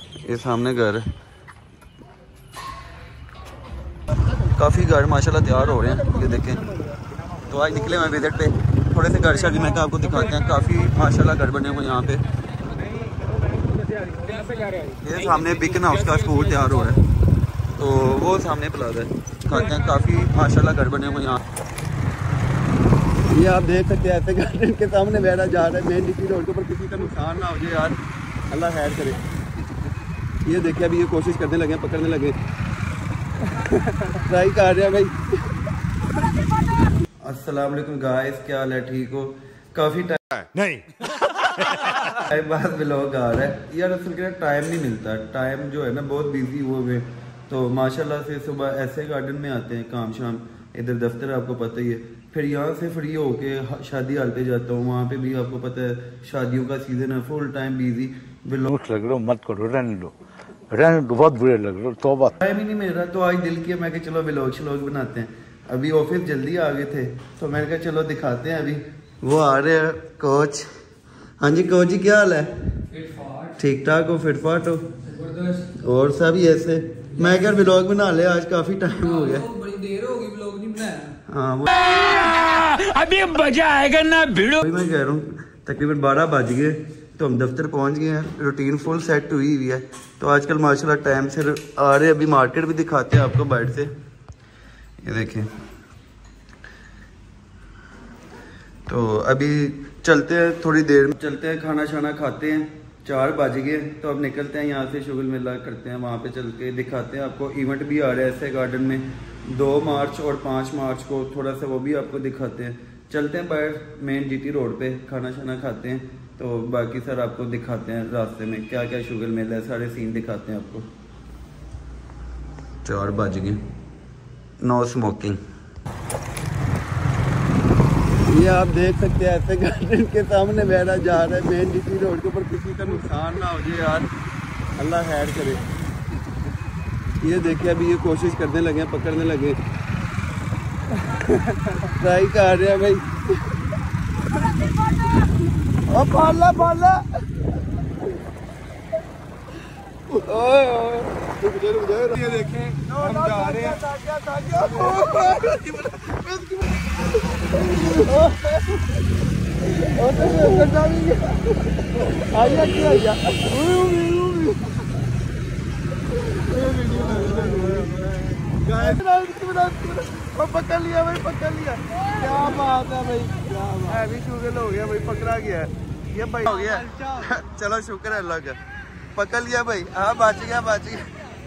ये सामने घर है। काफ़ी घर माशाल्लाह तैयार हो रहे हैं, ये देखें। तो आज निकले हुए विजिट पे, थोड़े से घर शर भी मैं आपको दिखाते हैं। काफ़ी माशाल्लाह घर बने हुए यहाँ पे। ये सामने बिकन हाउस का स्कूल तैयार हो रहा है, तो वो सामने प्लाजा है, दिखाते हैं। काफ़ी माशाल्लाह घर बने हुए यहाँ। ये आप देख सकते हैं ऐसे गार्डन के सामने बैठा जा रहा है मेन जीटी रोड के ऊपर। किसी का नुकसान ना हो जाए यार, अल्लाह खैर करे। ये देखिए अभी ये कोशिश करने लगे, पकड़ने लगे, ट्राई कर रहे हैं भाई। अस्सलाम वालेकुम गाइस, क्या हाल है? ठीक हो? काफ़ी टाइम नहीं बाद व्लॉग आ रहा है यार। असल के टाइम नहीं मिलता, टाइम जो है ना बहुत बिजी हुए हुए। तो माशाल्लाह से सुबह ऐसे गार्डन में आते हैं, काम शाम इधर दफ्तर आपको पता ही है। फिर यहाँ से फ्री होके शादी हाल पे जाता हूँ, वहाँ पे भी आपको पता है शादियों का सीजन है, फुल टाइम बिजी। लग रहा मत करो, रहने दो बहुत बुरे लग रहे हो। तो टाइम ही नहीं मिल रहा, तो आज दिल किया मैं कि चलो व्लॉग बनाते हैं। अभी ऑफिस जल्दी आ गए थे, तो मैंने कहा चलो दिखाते हैं। अभी वो आ रहे हैं कोच। हाँ जी कोच जी, क्या हाल है? ठीक ठाक हो? फिट फाट हो? और सब ही ऐसे। मैं क्या व्लॉग बना ले, आज काफी टाइम हो गया, बड़ी देर हो गई व्लॉग नहीं बनाया। हाँ वो अभी मजा आएगा ना भिड़ो। मैं कह रहा हूँ तकरीबन 12 बज गए, तो हम दफ्तर पहुंच गए हैं। रूटीन फुल सेट हुई हुई है, तो आजकल माशाल्लाह टाइम से आ रहे। अभी मार्केट भी दिखाते हैं आपको बाइट से, ये देखें। तो अभी चलते हैं, थोड़ी देर में चलते हैं, खाना शाना खाते हैं। 4 बज गए, तो अब निकलते हैं यहाँ से, शुगल मेला करते हैं, वहाँ पे चल के दिखाते हैं आपको। इवेंट भी आ रहा है ऐसे गार्डन में 2 मार्च और 5 मार्च को, थोड़ा सा वो भी आपको दिखाते हैं। चलते हैं बाहर मेन जीटी रोड पे, खाना शाना खाते हैं, तो बाकी सर आपको दिखाते हैं रास्ते में क्या क्या शुगल मेला है, सारे सीन दिखाते हैं आपको। 4 बज गए, नो स्मोकिंग। ये आप देख सकते हैं ऐसे गार्डन के सामने बैठा जा रहा है मेन जीटी रोड के ऊपर। किसी का नुकसान ना हो जाए यार, अल्लाह खैर करे। ये देखिए अभी ये कोशिश करने लगे, पकड़ने लगे, ट्राई कर रहे हैं भाई। ओ पाला पाला, ये देखें हम जा रहे हैं। पकड़ लिया भाई, पकड़ लिया। क्या बात है भाई, क्या बात है। शुगर हो गया भाई, पकड़ा गया ये भाई, हो गया। चलो शुक्र है अल्लाह का, पकड़ लिया भाई। हाँ बच गया, बच गया।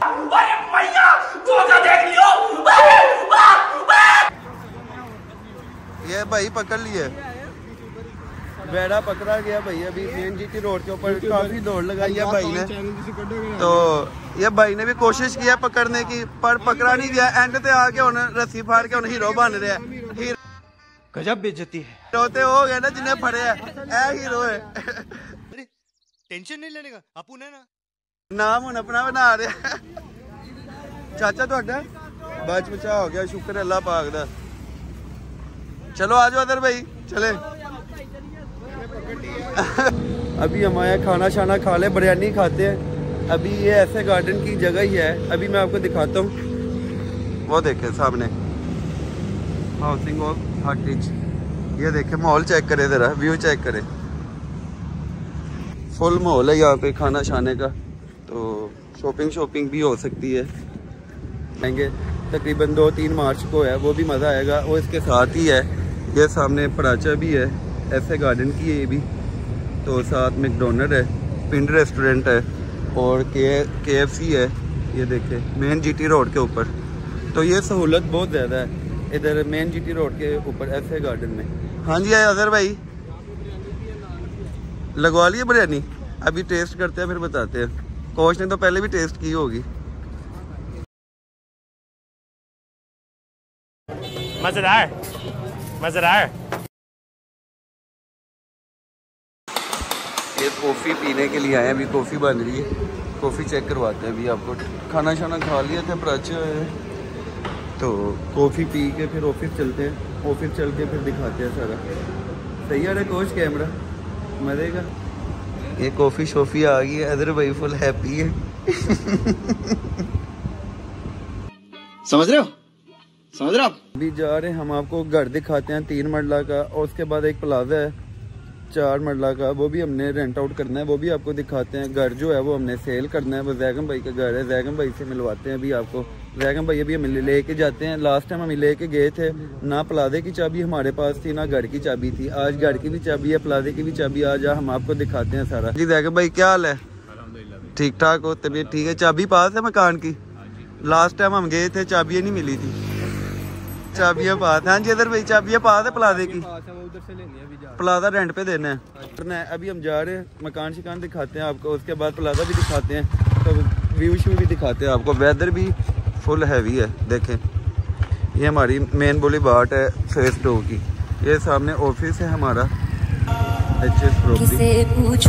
ये भाई पकड़ लिए, बेड़ा पकड़ा गया भाई। अभी मेन जीटी रोड के ऊपर काफी दौड़ लगाई है भाई ने, तो ये भाई ने भी कोशिश किया पकड़ने की, पर पकड़ा नहीं गया। एंड पे आके उन्हें रस्सी फाड़ के उन्हें हीरो बन रहे हैं। गजब बेइज्जती है। हीरो तो हो गए ना जिन्हें फड़े है, ए हीरो है। टेंशन नहीं लेने का, आपू ने ना नाम उन अपना बना रहे। चाचा थोड़ा बच बचा हो गया, शुक्र अल्लाह पाक दा। चलो आ जाओ अदर भाई, चले। अभी हम आया खाना शाना खा ले, बिरयानी खाते हैं। अभी ये ऐसे गार्डन की जगह ही है, अभी मैं आपको दिखाता हूँ। वो देखे सामने हाउसिंग ऑफ हॉटेज, ये देखे माहौल चेक करे, जरा व्यू चेक करे। फुल माहौल है यहाँ पे खाना शाने का, तो शॉपिंग भी हो सकती है। आएंगे तकरीबन 2-3 मार्च को है, वो भी मज़ा आएगा। वो इसके साथ ही है, ये सामने पराचा भी है, ऐसे गार्डन की है ये भी। तो साथ मैकडोनल्ड है, पिंड रेस्टोरेंट है, और KFC है। ये देखे मेन जीटी रोड के ऊपर, तो ये सहूलत बहुत ज़्यादा है इधर मेन जीटी रोड के ऊपर ऐसे गार्डन में। हाँ जी अजहर भाई, लगवा लिए बिरयानी? अभी टेस्ट करते हैं फिर बताते हैं। कोच ने तो पहले भी टेस्ट की होगी। मजेदार मजेदार। ये कॉफ़ी पीने के लिए आए हैं, अभी कॉफ़ी बन रही है, कॉफ़ी चेक करवाते हैं अभी आपको। खाना शाना खा लिया था, पराचे हैं, तो कॉफ़ी पी के फिर ऑफिस चलते हैं। ऑफिस चल के फिर दिखाते हैं सारा। सही आ रहा है कोच कैमरा, मज़े का। ये कॉफ़ी शॉफ़ी आ गई है, अदर भाई फुल हैप्पी है। समझ रहे हो आप? अभी जा रहे हैं हम, आपको घर दिखाते हैं 3 मरला का, और उसके बाद एक प्लाजा है 4 मरला का, वो भी हमने रेंट आउट करना है, वो भी आपको दिखाते हैं। घर जो है वो हमने सेल करना है, वो जैगम भाई का घर है, जैगम भाई से मिलवाते हैं अभी आपको। जैगम भाई अभी हम लेके जाते हैं। लास्ट टाइम हम लेके गए थे, ना प्लाजे की चाबी हमारे पास थी ना घर की चाबी थी। आज घर की भी चाबी है, प्लाजे की भी चाबी, आज हम आपको दिखाते हैं सारा। जी जैगम भाई क्या हाल है? ठीक ठाक हो? तबीयत ठीक है? चाबी पास है मकान की? लास्ट टाइम हम गए थे, चाबियाँ नहीं मिली थी। चाबियाँ पास? हाँ जी इधर भाई चाबियाँ पास है प्लाजे की? प्लाजा रेंट पे देना है। अभी हम जा रहे हैं, मकान शिकान दिखाते हैं आपको, उसके बाद प्लाजा भी दिखाते हैं, तो व्यू शू भी दिखाते हैं आपको। वेदर भी फुल हैवी है, देखें ये हमारी मेन बोली बाट है फेस 2 की। ये सामने ऑफिस है हमारा HS प्रॉपर्टी।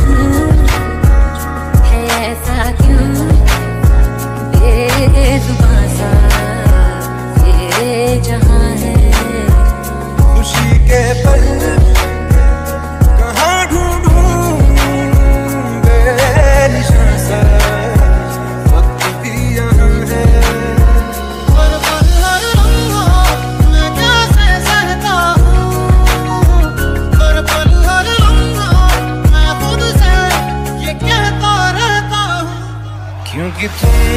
खुशी के पल कहाँ ढूंढूं बेनिशान सा, वक्त भी यहाँ है। हर पल हर लम्हा मैं कैसे सहता हूँ, हर पल हर लम्हा मैं खुद से ये कहता रहता हूँ, क्योंकि तुम।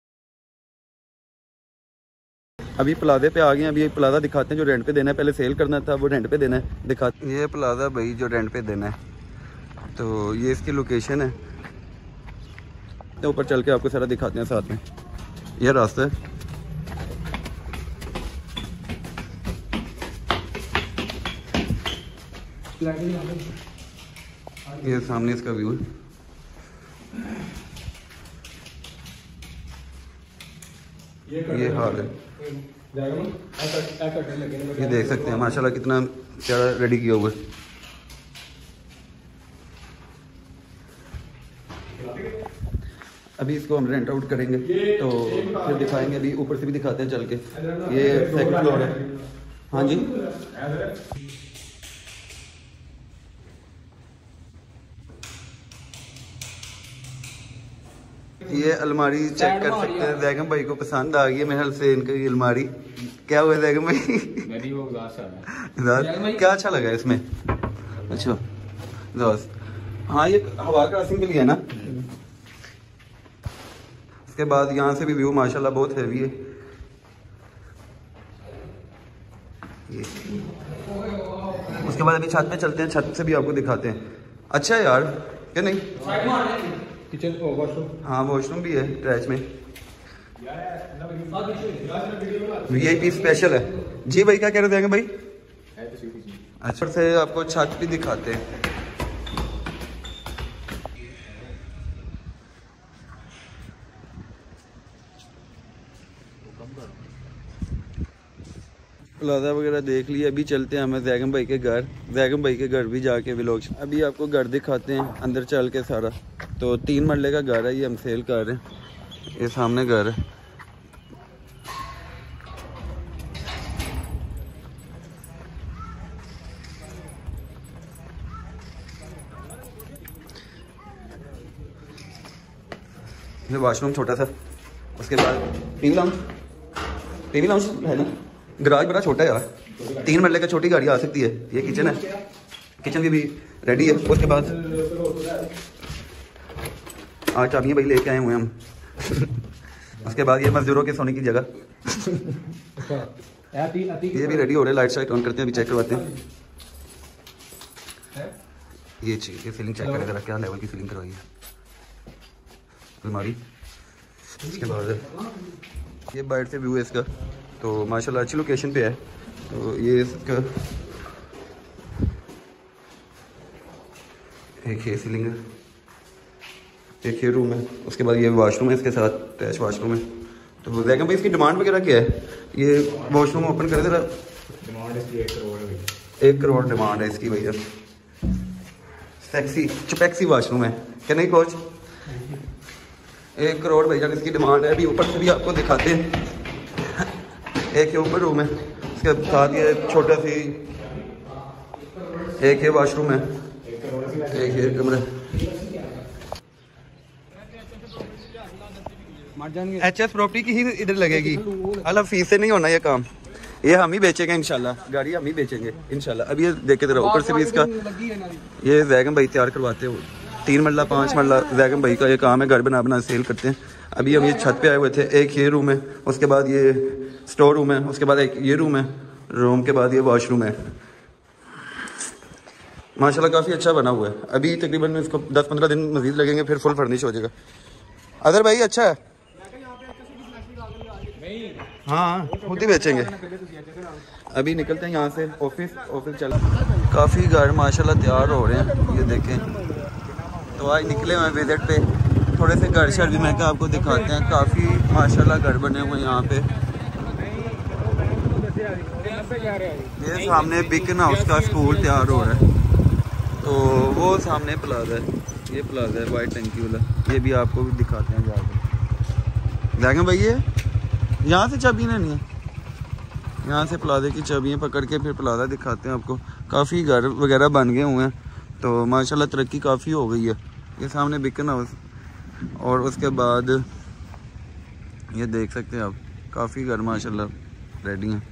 अभी प्लाजे पे आ गए हैं। अभी एक प्लाजा दिखाते हैं जो रेंट पे देना है, पहले सेल करना था, वो रेंट पे देना है। दिखाते ये प्लाजा भाई जो रेंट पे देना है, तो ये इसकी लोकेशन है। तो ऊपर चल के आपको सारा दिखाते हैं साथ में। ये रास्ता है, ये सामने इसका व्यू है। ये हाल है, ये देख सकते हैं माशाल्लाह कितना प्यारा रेडी किया हुआ है। अभी इसको हम रेंट आउट करेंगे तो फिर दिखाएंगे। अभी ऊपर से भी दिखाते हैं चल के। ये सेकंड फ्लोर है। हाँ जी ये अलमारी चेक कर सकते हैं। जैगम भाई को पसंद आ गई है मेरे से इनकी ये अलमारी। क्या हुआ जैगम भाई? क्या अच्छा लगा इसमें? अच्छा हाँ ये हवा क्रॉसिंग के लिए है ना। उसके बाद यहाँ से भी व्यू माशाल्लाह बहुत हैवी है। उसके बाद अभी छत पे चलते हैं, छत से भी आपको दिखाते हैं। अच्छा है यार क्या नहीं? किचन वॉशरूम, हाँ वॉशरूम भी है अटैच में। VIP स्पेशल है। जी भाई क्या कह रहे थे भाई? अच्छा से आपको छत भी दिखाते हैं। प्लाजा वगैरह देख लिया। अभी चलते हैं हमें जैगम भाई के घर। जैगम भाई के घर भी जाके व्लॉग अभी आपको घर दिखाते हैं अंदर चल के सारा। तो 3 मरले का घर है, ये हम सेल कर रहे हैं। ये सामने घर है। ये वॉशरूम छोटा सा। उसके बाद टीवी लाउंज है ना। गराज बड़ा छोटा है यार, 3 मरले का छोटी गाड़ी आ सकती है। ये किचन है, किचन भी रेडी है। उसके बाद आज चाबियाँ भाई लेके आए हुए हम। उसके बाद ये मजदूरों के सोने की जगह। ये भी रेडी हो रहे हैं। लाइट शाइट ऑन करते हैं, अभी चेक करवाते हैं। ये चीज ये सीलिंग चेक करें जरा, क्या लेवल की सीलिंग करवाई है अलमारी। इसके बाद ये बाइट से व्यू है इसका, तो माशाल्लाह अच्छी लोकेशन पे है। तो ये इसका एक ये सीलिंग है, एक ये रूम है। उसके बाद ये वॉशरूम है, इसके साथ अटैच वॉशरूम है। तो जैगम भाई इसकी डिमांड वगैरह क्या है? ये वॉशरूम ओपन कर जरा। डिमांड इसकी 1 करोड़ है। 1 करोड़ डिमांड है इसकी भैया। सेक्सी चुपैक्सी वॉशरूम है क्या नहीं कोच? 1 करोड़ भैया इसकी डिमांड है। अभी ऊपर से भी आपको दिखाते हैं। एक ये ऊपर रूम है, उसके साथ ये छोटा सी एक ये वॉशरूम है, एक ये कमरा। HS प्रॉपर्टी की ही इधर लगेगी। अलग फीस से नहीं होना ये काम, ये हम ही बेचेंगे इंशाल्लाह, गाड़ी हम ही बेचेंगे इंशाल्लाह। अब ये देखे जरा ऊपर से भी इसका, ये जैगम भाई तैयार करवाते हो, 3 मरला 5 मरला जैगम भाई का ये काम है, घर बना बना सेल करते हैं। अभी हम ये छत पे आए हुए थे, एक ये रूम है, उसके बाद ये स्टोर रूम है, उसके बाद एक ये रूम है, रूम के बाद ये वॉशरूम है। माशाल्लाह काफ़ी अच्छा बना हुआ है। अभी तकरीबन इसको 10-15 दिन मजीद लगेंगे, फिर फुल फर्निश हो जाएगा। अदर भाई अच्छा है, हाँ खुद ही बेचेंगे। अभी निकलते हैं यहाँ से, ऑफिस चला। काफ़ी घर माशाल्लाह तैयार हो रहे हैं, ये देखें। तो आज निकले हुए विजिट पे, थोड़े से घर शर भी मैं क्या आपको दिखाते हैं। काफ़ी माशाल्लाह घर बने हुए हैं यहाँ पे। ये सामने बिकन हाउस का स्कूल तैयार हो रहा है, तो वो सामने प्लाजा है, ये प्लाजा है वाइट टंकी वाला, ये भी आपको भी दिखाते हैं जाकर। जाएंगे भाई, ये यहाँ से चाबी नहीं है, यहाँ से प्लाजे की चाबियाँ पकड़ के फिर प्लाजा दिखाते हैं आपको। काफ़ी घर वगैरह बन गए हुए हैं, तो माशाल्लाह तरक्की काफ़ी हो गई है। ये सामने बिकन हाउस, और उसके बाद ये देख सकते हैं आप, काफ़ी घर माशाल्लाह रेडी हैं।